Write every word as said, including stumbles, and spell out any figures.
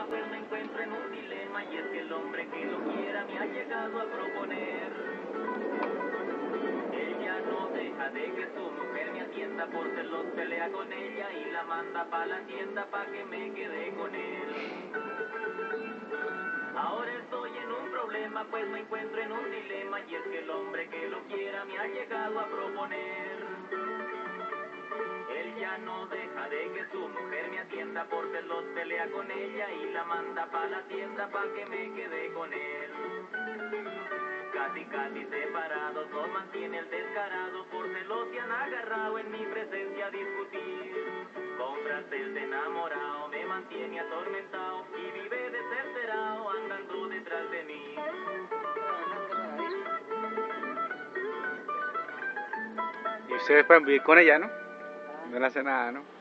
pues me encuentro en un dilema y es que el hombre que lo quiera me ha llegado a proponer. Ella no deja de que su mujer me atienda, por celos pelea con ella y la manda pa' la tienda pa' que me quede con él. Ahora estoy en un problema, pues me encuentro en un dilema y es que el hombre que lo quiera me ha llegado a proponer. Él ya no deja de que su mujer me atienda, por celos pelea con ella y la manda pa' la tienda pa' que me quede con él. Casi casi separados nos mantiene el descarado, por celos se han agarrado en mi presencia a discutir. Con frases de enamorado me mantiene atormentado y vive desesperado andando detrás de mí. Y ustedes pueden vivir con ella, ¿no? No le hace nada, ¿no?